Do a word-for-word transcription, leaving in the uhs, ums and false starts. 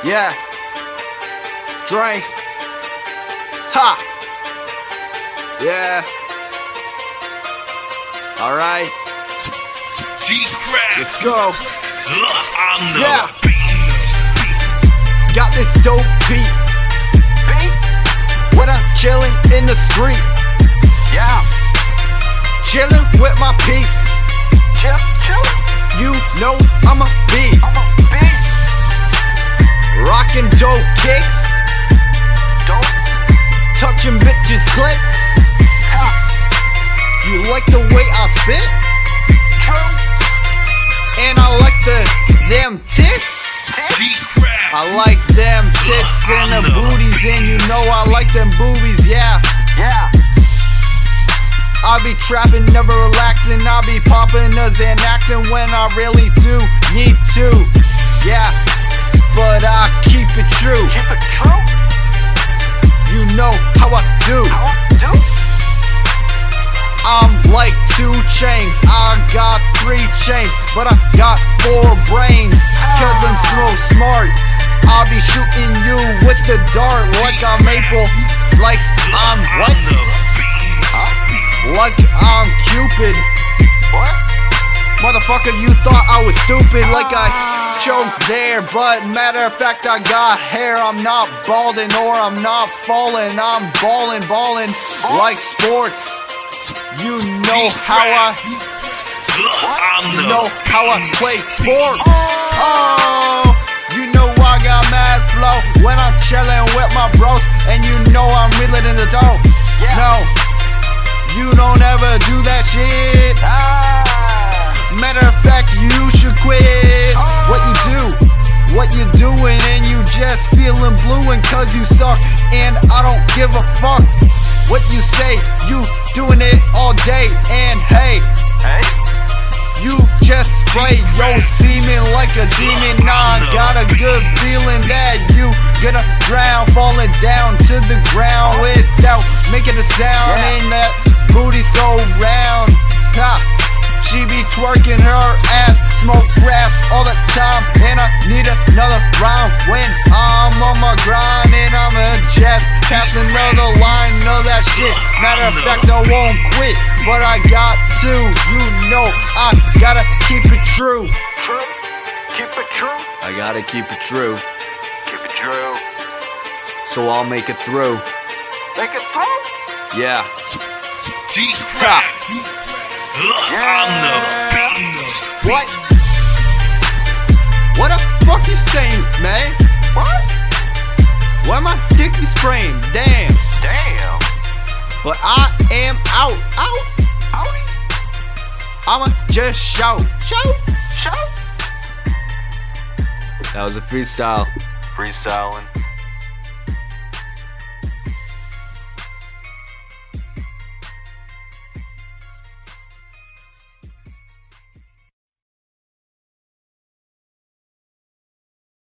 Yeah. Drink. Ha. Yeah. Alright. G-Craft. Let's go. On the Yeah. beats. Got this dope beat. Beat? When I'm chilling in the street. Yeah. Chilling with my peeps. Chill, chill. You know I'm a beat. I'm a beat. Rockin' dope kicks. Dope. Touching bitches' clits. Ha. You like the way I spit? True. And I like the them tits. G-Craft. I like them tits and the booties, and you know I like them boobies, yeah. Yeah. I be trapping, never relaxing. I be popping a Xanax when I really do need to, yeah. But I keep it true. Keep it true. You know how I do. How I do? I'm like two chains. I got three chains, but I got four brains. Cause I'm so smart. I'll be shooting you with the dart like I'm Maple. Like I'm what? Like I'm Cupid. What? Motherfucker, you thought I was stupid, like I choked there. But matter of fact, I got hair. I'm not balding or I'm not falling. I'm balling, balling like sports. You know how I, you know how I play sports. Oh, you know I got mad flow when I'm chilling with my bros, and you know I'm reeling in the dough. No, you don't ever do that shit. Ah. Matter of fact, you should quit what you do, what you doing, and you just feeling blue and cause you suck, and I don't give a fuck what you say. You doing it all day, and hey, Hey. you just spray your semen like a demon. Nah, I got a good feeling that you gonna drown, falling down to the ground without making a sound. Yeah. And that booty so round, ha. She be twerking her ass, smoke grass all the time, and I need another round when I'm on my grind, and I'ma just pass another line of that shit. Matter of fact, I won't quit, but I got to. You know I gotta keep it true. True. Keep it true. I gotta keep it true, Keep it true. so I'll make it through. Make it through. Yeah. G-Craft. On the beats. What? What the fuck you saying, man? What? Why my dick be spraying? Damn. Damn. But I am out, out. Howdy. I'ma just shout, shout. Show. That was a freestyle. Freestyling.